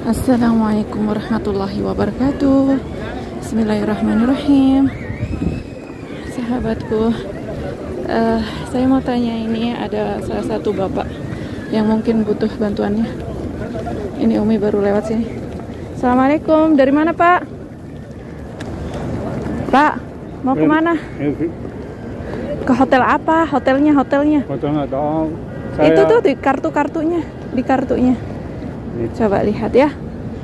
Assalamualaikum warahmatullahi wabarakatuh. Bismillahirrahmanirrahim. Sahabatku, saya mau tanya, ini ada salah satu bapak yang mungkin butuh bantuannya. Ini Umi baru lewat sini. Assalamualaikum, dari mana Pak? Pak, mau kemana? Ke hotel apa? Hotelnya? Hotel nggak tahu. Itu tuh di kartunya. Coba lihat ya.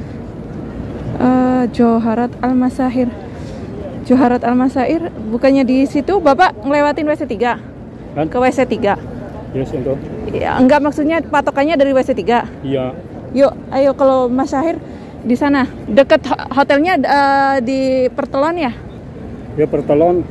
Johharat Al-Masahir. Johharat Al-Masahir, bukannya di situ Bapak ngelewatin WC 3? Kan? Ke WC 3? Yes, itu. Ya, enggak, maksudnya patokannya dari WC 3. Iya. Yuk, ayo kalau Masahir di sana. Deket hotelnya di Pertelon ya? Ya, Pertelon.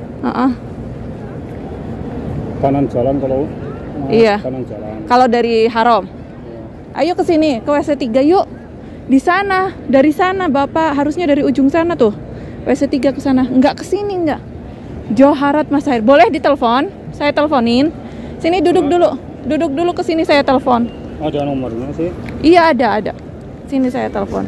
Kanan jalan kalau iya. Kanan jalan. Kalau dari Haram. Ayo ke sini, ke WC 3 yuk. Di sana, dari sana Bapak, harusnya dari ujung sana tuh. WC 3 ke sana. Enggak ke sini enggak. Johharat Masahir. Boleh ditelepon? Saya teleponin. Sini duduk dulu. Duduk dulu ke sini, saya telepon. Ada nomornya sih? Iya, ada. Sini saya telepon.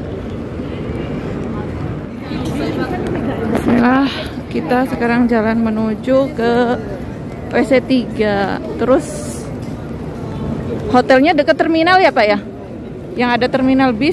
Bismillah, kita sekarang jalan menuju ke WC 3. Terus hotelnya dekat terminal ya Pak ya? Yang ada terminal bis?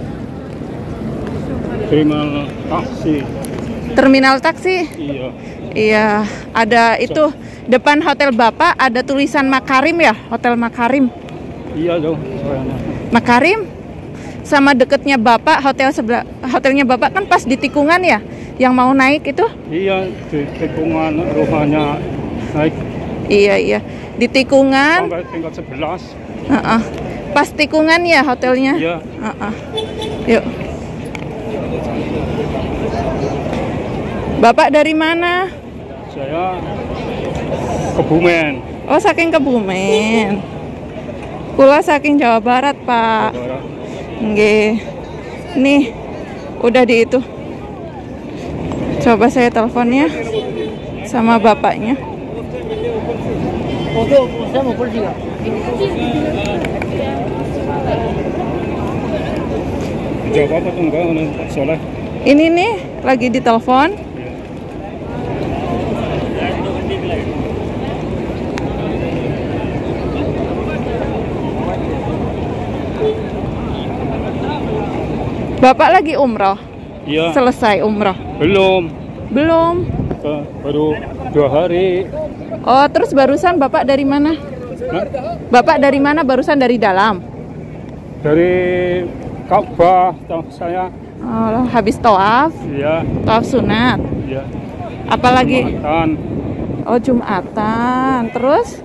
Terminal taksi. Terminal taksi? Iya. Iya, ada itu depan hotel Bapak ada tulisan Makarim ya? Hotel Makarim. Iya dong. Makarim? Sama deketnya Bapak, hotel sebelah, hotelnya Bapak kan pas di tikungan ya? Yang mau naik itu? Iya, di tikungan rumahnya naik. Iya. Di tikungan. Sampai tingkat 11. Pas tikungan ya hotelnya? Iya. Yuk. Bapak dari mana? Saya Kebumen. Oh, saking Kebumen. Kula saking Jawa Barat, Pak. Barat. Nggih. Nih, udah di itu. Coba saya teleponnya sama bapaknya. Jawab atau enggak Soleh? Ini nih lagi ditelepon. Bapak lagi umroh? Iya. Selesai umroh? Belum. Baru 2 hari. Oh, terus barusan Bapak dari mana? Bapak dari mana? Barusan dari dalam? Dari Ka'bah saya. Oh, habis tawaf? Iya. Tawaf sunat? Iya. Apalagi? Jumatan. Oh, Jumatan. Terus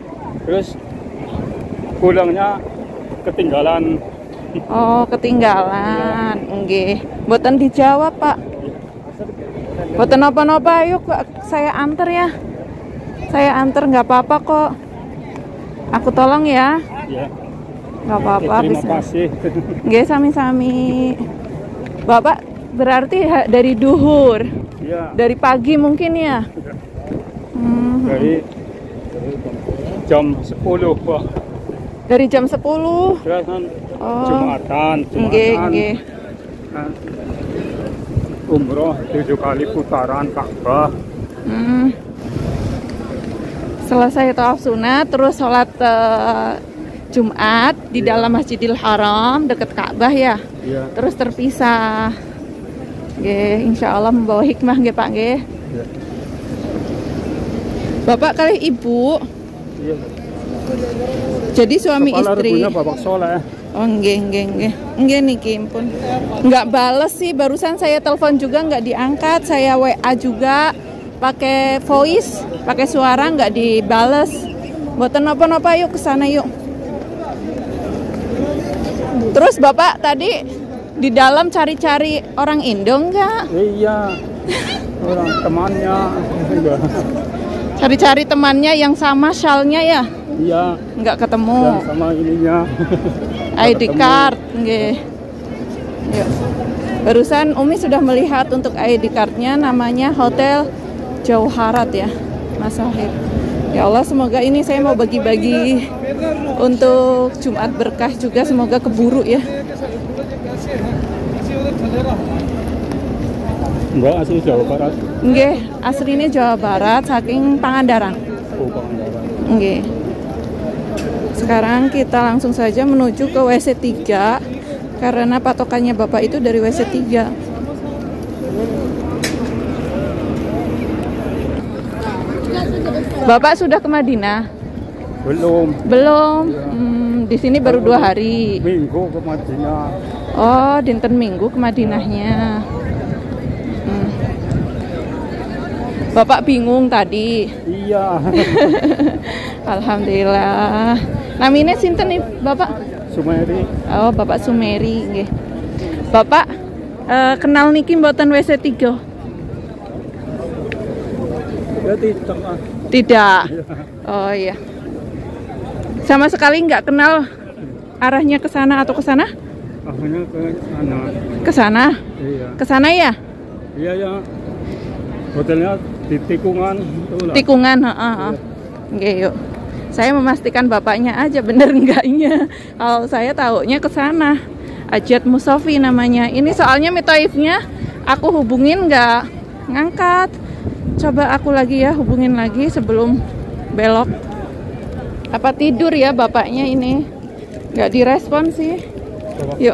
Pulangnya ketinggalan. Oh, ketinggalan. Nggih. Mboten dijawab, Pak. Mboten napa-napa, yuk saya anter ya. Saya anter, nggak apa-apa kok. Aku tolong ya. Iya. Nggak apa-apa. Terima kasih. Nggih, sami-sami. Bapak berarti dari duhur. Iya. Dari pagi mungkin ya. Dari jam 10, Pak. Dari jam 10. Terus kan Oh. Jumatan. Nggih. Umroh 7 kali putaran Ka'bah. Selesai tawaf sunat, terus sholat Jumat di dalam Masjidil Haram dekat Ka'bah ya. Iya. Terus terpisah. Nggih, insya Allah membawa hikmah nggih Pak nggih. Iya. Bapak kali ibu. Iya. Jadi suami Kepala istri. rebunya Bapak Soleh. Oh, nggih niki pun. Nggak bales sih, barusan saya telepon juga nggak diangkat, saya WA juga pakai voice, pakai suara nggak dibales. Mboten napa-napa, yuk ke sana yuk. Terus Bapak tadi di dalam cari-cari orang Indo nggak? Iya. Orang temannya. Cari-cari temannya yang sama syalnya ya? Iya. Nggak ketemu. Dan sama ininya. ID card, nggih. Yuk. Barusan Umi sudah melihat untuk ID cardnya, namanya Hotel Johharat ya, Masahir. Ya Allah, semoga ini saya mau bagi-bagi untuk Jumat berkah juga, semoga keburu ya. Enggak, asli Jawa Barat. Nggih, asline Jawa Barat saking Pangandaran. Oh, Pangandaran. Nggih. Sekarang kita langsung saja menuju ke WC 3 karena patokannya Bapak itu dari WC 3. Bapak sudah ke Madinah? Belum. Belum. Di sini baru 2 hari. Minggu ke Madinah. Oh, dinten Minggu ke Madinahnya. Bapak bingung tadi. Iya. Alhamdulillah. Namanya sinten nih, Bapak? Sumeri. Oh, Bapak Sumeri nggih. Bapak kenal niki mboten WC 3? Ya tidak. Tidak. Oh iya. Sama sekali nggak kenal arahnya ke sana atau ke sana? Akhirnya ke sana. Ke sana? Iya. Ke sana ya? Iya ya. Hotelnya di tikungan. Itulah. Tikungan, heeh. Nggih, yuk. Saya memastikan bapaknya aja bener enggaknya. Kalau saya taunya ke sana. Ajat Musofi namanya. Ini soalnya Mitoifnya aku hubungin nggak ngangkat. Coba aku lagi ya hubungin lagi sebelum belok. Apa tidur ya bapaknya ini? Nggak direspon sih. Yuk.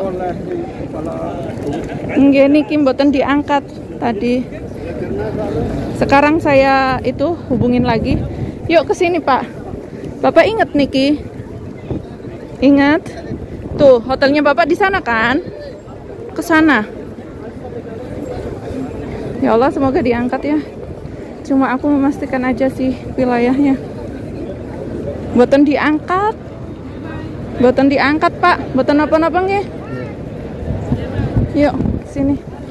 Nggih niki mboten diangkat tadi. Sekarang saya itu hubungin lagi. Yuk ke sini, Pak. Bapak ingat niki? Ingat? Tuh, hotelnya Bapak di sana kan? Ke sana. Ya Allah, semoga diangkat ya. Cuma aku memastikan aja sih wilayahnya. Mboten diangkat. Mboten diangkat, Pak. Mboten apa-apa nggih. Yuk, sini.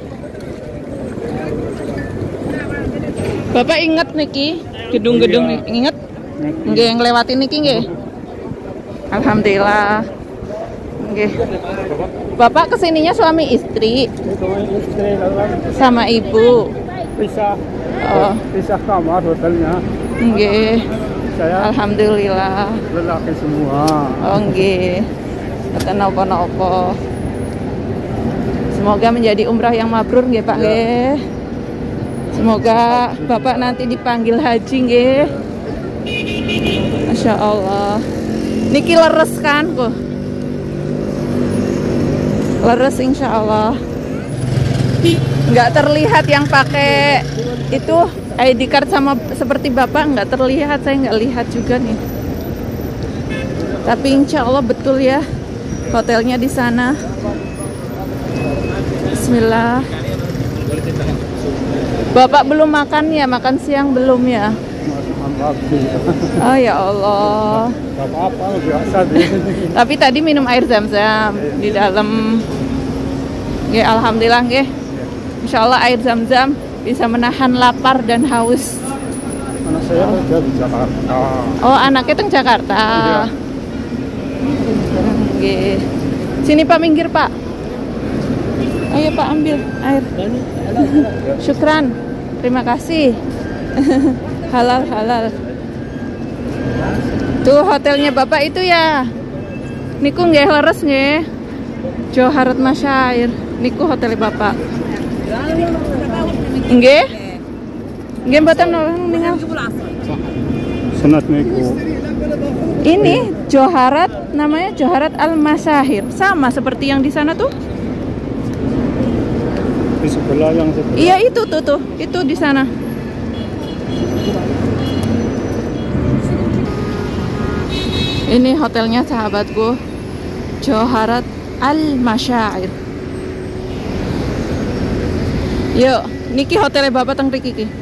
Bapak inget niki gedung-gedung Iya. inget? Nggih nglewatin niki nggih. Alhamdulillah. Nggih. Bapak kesininya suami istri sama ibu. Pisah. Oh, Pisah kamar hotelnya. nggih. Saya Alhamdulillah. lelaki semua. Oh, nggih. Mboten napa-napa. Semoga menjadi umrah yang mabrur nggih, Pak nggih. Semoga Bapak nanti dipanggil haji nggih. Masya Allah. Niki leres kan kok? Leres insya Allah. Nggak terlihat yang pakai itu ID card sama seperti Bapak, nggak terlihat. Saya nggak lihat juga nih. Tapi insya Allah betul ya hotelnya di sana. Bismillah. Bapak belum makan ya? Makan siang belum ya? Oh ya Allah. Gak apa-apa, biasa deh. Tapi tadi minum air zam-zam di dalam. Ya alhamdulillah nggih. Insya Allah air zam-zam bisa menahan lapar dan haus. Anak saya kerja di Jakarta. Oh, anaknya teng Jakarta. Iya. Nggih. Sini Pak, minggir Pak. Ayo Pak, ambil air. Syukran. Terima kasih. Halal. Tuh hotelnya Bapak itu ya. Niku nggih leres nggih. Joharat Masyair. Niku hotelnya Bapak. Nggih? Nggih mboten ningal. Sunat niku. Ini Joharat, namanya Joharat Al-Masyahir. Sama seperti yang di sana tuh. Di sebelah yang sebelah. Iya itu tuh. Itu di sana. Ini hotelnya sahabatku. Joharat Al-Masyahir. Yuk, niki hotelnya Bapak teng mriki iki.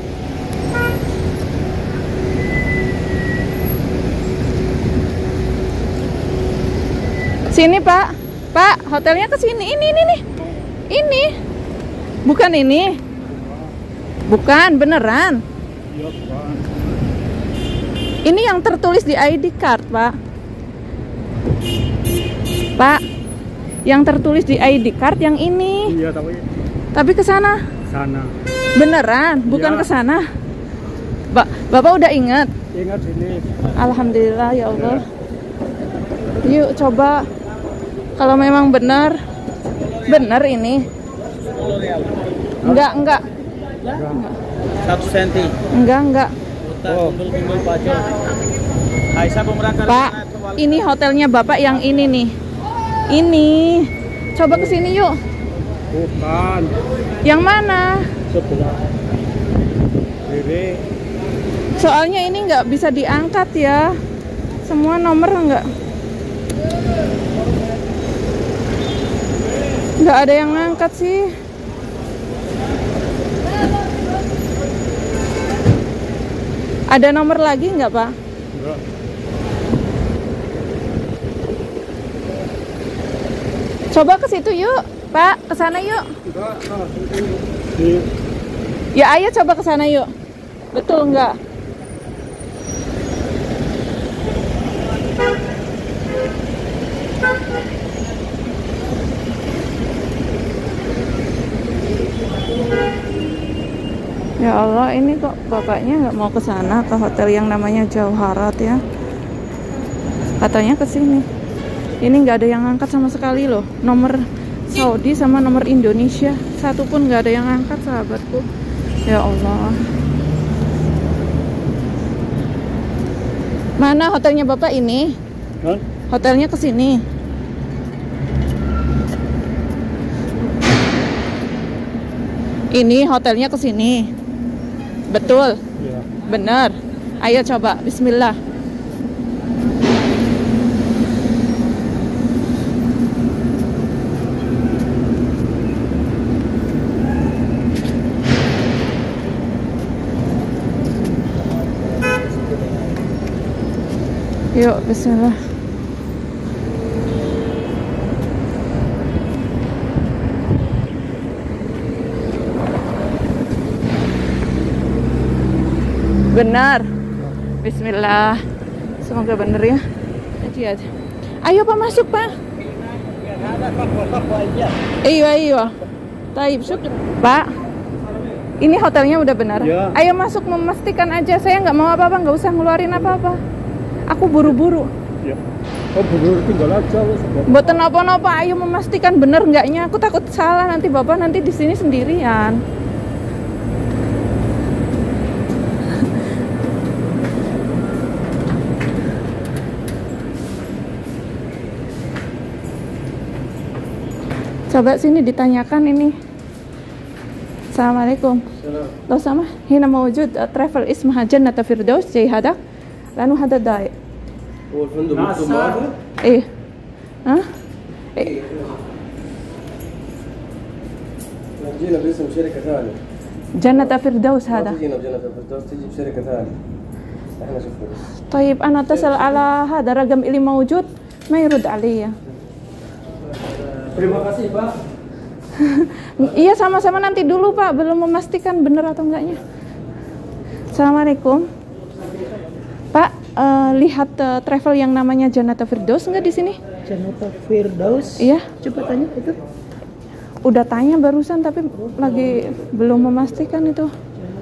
Sini Pak. Pak, hotelnya ke sini. Ini nih. Ini. Bukan ini. Bukan, beneran. Iya, Pak. Ini yang tertulis di ID card, Pak. Pak, yang tertulis di ID card yang ini. Iya, Tapi ke sana. sana. Beneran, bukan Iya. ke sana. Bapak udah ingat? Ingat ini. Alhamdulillah ya Allah. Yuk coba kalau memang benar ini Enggak. 1 senti. Enggak. Kumpul baju. Aisyah pemeran Pak, ini hotelnya Bapak yang ini nih. Ini. Coba ke sini yuk. Bukan. Yang mana? Sebelah kiri. Soalnya ini nggak bisa diangkat ya. Semua nomor nggak ada yang ngangkat sih. Ada nomor lagi nggak, Pak? Enggak. Coba ke situ yuk, Pak. Ke sana yuk. Enggak. Di Ya ayo coba ke sana yuk. Betul nggak? Ya Allah, ini kok bapaknya nggak mau ke sana, ke hotel yang namanya Jauharat ya. Katanya ke sini. Ini nggak ada yang angkat sama sekali loh. Nomor Saudi sama nomor Indonesia satu pun nggak ada yang angkat, sahabatku. Ya Allah. Mana hotelnya Bapak ini? Hah? Hotelnya ke sini. Ini hotelnya ke sini. Betul. Ya. Benar. Ayo coba. Bismillah. Yuk, bismillah. Benar. Bismillah. Semoga benar ya. Hati-hati. Ayo Pak, masuk Pak. Iya. Taib, syukur. Pak, ini hotelnya udah benar. Ya. Ayo masuk, memastikan aja. Saya nggak mau apa-apa, nggak usah ngeluarin apa-apa. Aku buru-buru. Ya. Oh, buru tinggal aja wes. Mboten napa-napa, ayo memastikan bener enggaknya. Aku takut salah nanti Bapak nanti di sini sendirian. Coba sini ditanyakan ini. Assalamualaikum. Lo sama hina موجود travel اسمها جنة فردوس زي هذا لأنه هذا ضايع. هو الفندق مكتوب موافق؟ إيه ها إيه. جينا باسم شركة ثانية. جنة فردوس هذا. ما تجينا بجنة الفردوس، تجي بشركة ثانية. احنا شفنا بس. طيب أنا أتصل على هذا الرقم اللي موجود ما يرد علي. Terima kasih Pak. Iya sama-sama nanti dulu Pak, belum memastikan benar atau enggaknya. Assalamualaikum. Pak, lihat travel yang namanya Jannata Firdaus enggak di sini? Jannata Firdaus. Iya. Coba tanya itu. Udah tanya barusan tapi lagi belum memastikan itu.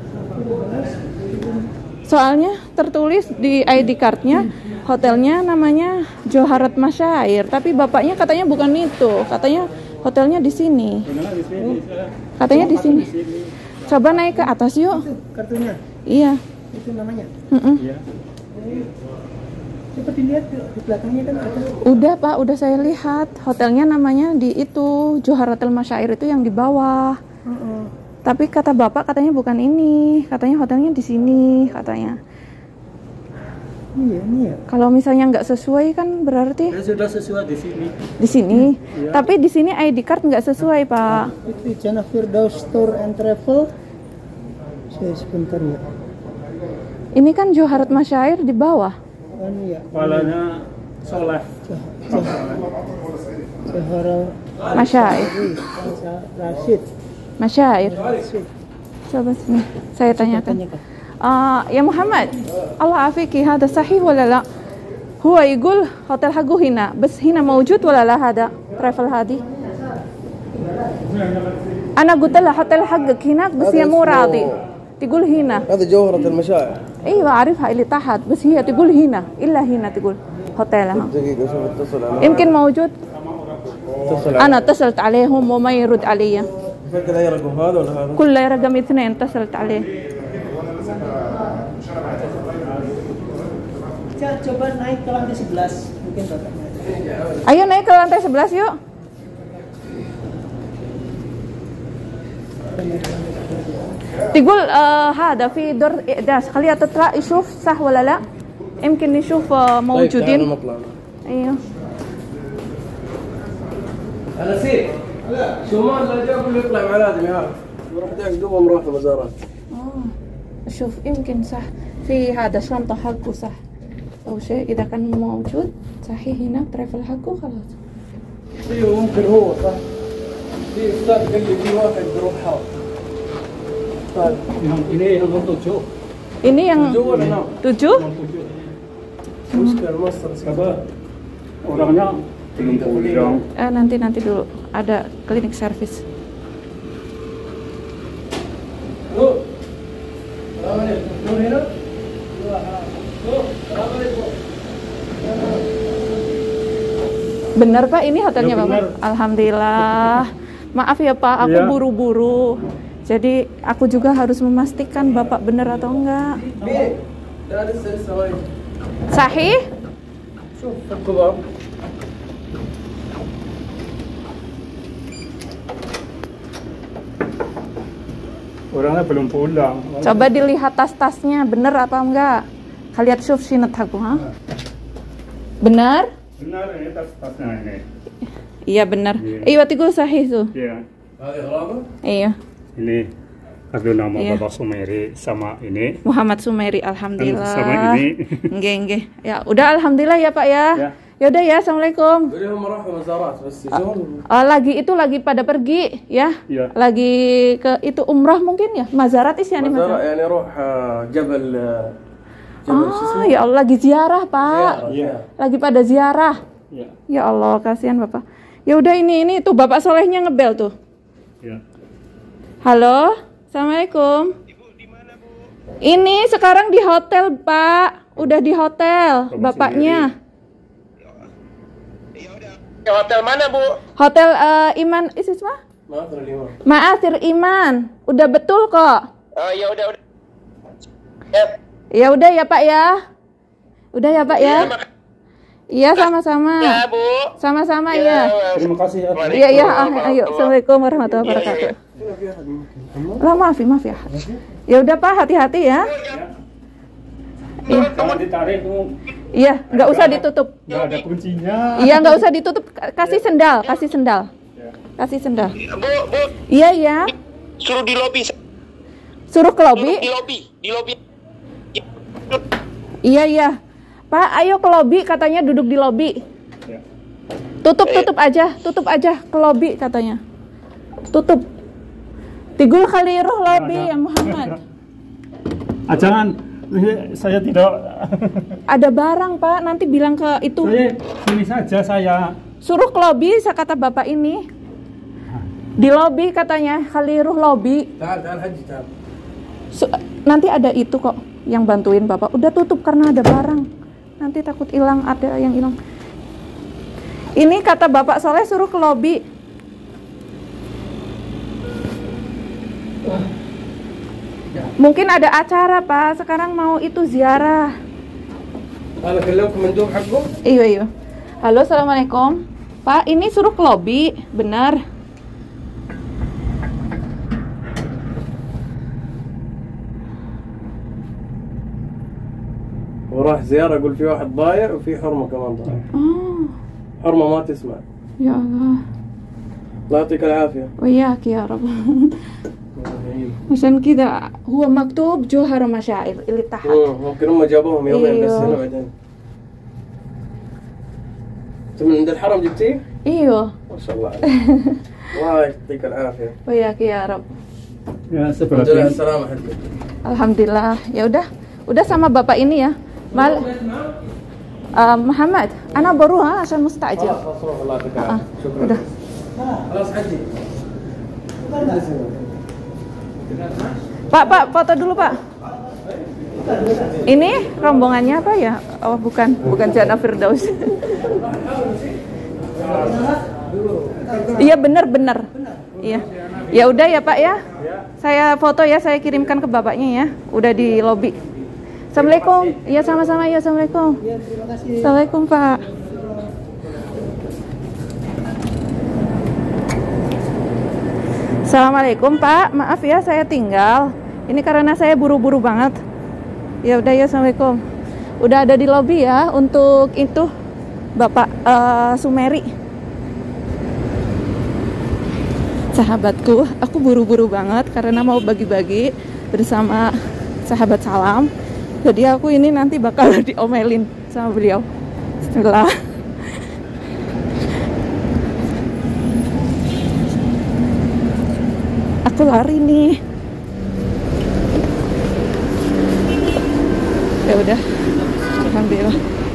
Soalnya tertulis di ID card-nya hotelnya namanya Jauharat Masyair, tapi bapaknya katanya bukan itu. Katanya hotelnya di sini. Katanya di sini. Coba naik ke atas yuk. Kartunya. Iya. Itu namanya. Iya. Coba dilihat di belakangnya kan ada. Udah Pak, udah saya lihat. Hotelnya namanya di itu Jauharatul Masyair itu yang di bawah. Tapi kata bapak katanya bukan ini. Katanya hotelnya di sini katanya. Iya, ini ya. Kalau misalnya nggak sesuai kan berarti Sudah sesuai di sini. di sini. Iya. Tapi di sini ID card nggak sesuai Pak. Itu Jannah Firdaus Tour and Travel. Saya sebentar ya. Ini kan Jauharat Masyair di bawah. Ini ya. Kepalanya soleh. Jauharat Masyair. Rashid. Masyair. Coba sini. Saya tanyakan. يا محمد الله يعافيك هذا صحيح ولا لا؟ هو يقول هوتيل حقه هنا بس هنا موجود ولا لا هذا ترافل هذه؟ أنا قلت له هوتيل حقك هناك بس هي مو راضي تقول هنا. هذا جوهرة المشاعر. أيوة أعرفها اللي تحت بس هي تقول هنا إلا هنا تقول هوتيلها. دقيقة شوف اتصل على. يمكن موجود. اتصل على. أنا اتصلت عليهم وما يرد علي. فاكر أي رقم هذا ولا هذا؟ كل رقم 2 اتصلت عليه. Coba naik ke lantai 11, mungkin bapaknya. Ayo naik ke lantai 11 yuk. تقول هذا في دور إحداث خليها تطلع يشوف صح ولا لا يمكن نشوف موجودين. ايوه أنا نسيت شو ما لا جاب اللي يطلع مع الآدمي هذا يروح ذاك دوبهم راح المزارات. شوف يمكن صح في هذا شنطة حقه صح أو شيء إذا كان موجود صحيح هنا ترافل حقه خلاص. ايوه ممكن هو صح. في أستاذ قال لي في واحد بيروح حار. Yang ini yang 7. Ini yang 7? مشكلة مصر Sabar. Orangnya belum pulang. Nanti dulu ada klinik servis. نور السلام عليكم. نور هنا؟ نور السلام عليكم. Benar Pak, ini hotelnya Ya, Bapak? benar. Alhamdulillah. Maaf ya Pak, aku Ya. buru-buru. Jadi aku juga harus memastikan Bapak benar atau enggak. لا لسه وين؟ Sahih? شوف الكبار. Orangnya belum pulang. Coba dilihat tas-tasnya, benar apa enggak? Kalian syuf sinat aku, ha? Benar? Benar ini tas-tasnya ini. Iya benar. Iya. Iya, tigo sahih tuh. Iya. هذه غرابة؟ Iya. Ini aduh nama Iya. Bapak Sumairi sama ini. Muhammad Sumairi, alhamdulillah. Sama ini. Nggih. Ya, udah alhamdulillah ya Pak ya. Ya. Yaudah ya, assalamualaikum. بينهم راحوا مزارات بس يجون. Lagi pada pergi ya. Iya. Lagi ke itu umrah mungkin ya. Mazarat مزارات mazarat. يعني يروح جبل شو اسمه؟ Ya Allah lagi ziarah Pak. زيارة. Iya. Lagi pada ziarah. Iya. Ya Allah kasihan Bapak. Ya udah ini tuh Bapak Solehnya ngebel tuh. Iya. Halo, assalamualaikum. Ibu di mana Bu? Ini sekarang di hotel Pak. Udah di hotel Kamu bapaknya. Hotel mana Bu? Hotel Iman Isisma? ما أدري اليوم. Maasir Iman. Udah betul kok. Oh ya udah. Ya. Ya udah ya Pak ya. Udah ya Pak ya. Iya sama-sama. Ya Bu. Sama-sama ya. Terima kasih ya. Iya ayo. Assalamualaikum warahmatullahi wabarakatuh. Lah maaf ya. Ya udah Pak hati-hati ya. Jangan ditarik tuh. Iya, nggak usah ditutup. Nggak ada kuncinya. Iya, nggak usah ditutup. Kasih sendal. Kasih sendal. Bu, Iya. suruh di lobi. Suruh ke lobby. Di lobi. Iya. Pak, ayo ke lobby, katanya duduk di lobby. Ya. Tutup aja ke lobby katanya. Tutup. Tigul Khaliruh lobby ya Muhammad. Jangan. Saya tidak. Ada barang Pak, nanti bilang ke itu. Saya sini saja saya. Suruh ke lobby, kata bapak ini. Di lobby katanya, Khaliruh lobby. تعال حجي تعال. Nanti ada itu kok yang bantuin bapak. Udah tutup karena ada barang. Nanti takut hilang, ada yang hilang. Ini kata Bapak Soleh suruh ke lobby. Mungkin ada acara Pak, sekarang mau itu ziarah. أنا كلمكم مندوب حقه. Iya. Halo, assalamualaikum. Pak, ini suruh ke lobby, benar? وراح زيارة يقول في واحد ضايع وفي حرمة كمان ضايع. حرمة ما تسمع. Ya Allah. الله يعطيك العافية. وياك يا رب. عشان كذا هو مكتوب جوهر مشاعر اللي تحت. ممكن هم جابوهم يومين بس هنا بعدين. انت من عند الحرم جبتيه؟ ايوه. ما شاء الله عليك. الله يعطيك العافية. وياك يا رب. Ya, الحمد لله على السلامة حبيبي. Alhamdulillah. Ya udah sama bapak ini ya. Muhammad, أنا بروح عشان مستعجل. خلاص روح الله يعطيك العافية. شكرا. udah. خلاص حجي. Pak, foto dulu Pak. Ini rombongannya apa ya? Oh bukan Jana Firdaus. Iya benar. Iya. Ya udah ya Pak ya. Saya foto ya, saya kirimkan ke bapaknya ya. Udah di lobi. Assalamualaikum. Iya sama-sama ya. Assalamualaikum. Ya, terima kasih. Assalamualaikum Pak. Assalamualaikum Pak. Maaf ya saya tinggal. Ini karena saya buru-buru banget. Ya udah ya, assalamualaikum. Udah ada di lobi ya untuk itu Bapak Sumeri. Sahabatku, aku buru-buru banget karena mau bagi-bagi bersama sahabat salam. Jadi aku ini nanti bakal diomelin sama beliau setelah aku lari nih. Ya udah, alhamdulillah.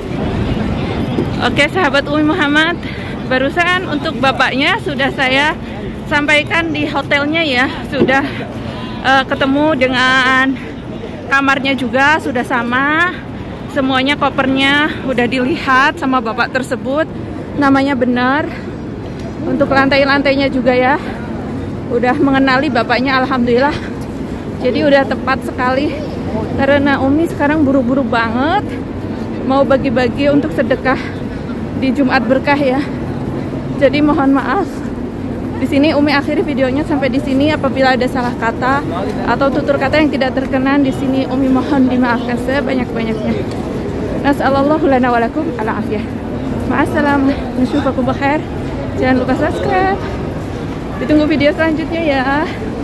Oke sahabat Umi Muhammad, barusan untuk bapaknya sudah saya sampaikan di hotelnya ya, sudah ketemu dengan kamarnya juga sudah sama, semuanya kopernya udah dilihat sama bapak tersebut, namanya benar. Untuk lantai-lantainya juga ya, udah mengenali bapaknya, alhamdulillah. Jadi udah tepat sekali. Karena Umi sekarang buru-buru banget mau bagi-bagi untuk sedekah di Jumat Berkah ya. Jadi mohon maaf. Di sini Umi akhiri videonya sampai di sini. Apabila ada salah kata atau tutur kata yang tidak terkenan di sini, Umi mohon dimaafkan sebanyak-banyaknya. Nasallallahu lana wa lakum ala afiyah. Ma'assalam. Nasyufakum bakhair. Jangan lupa subscribe. Ditunggu video selanjutnya ya.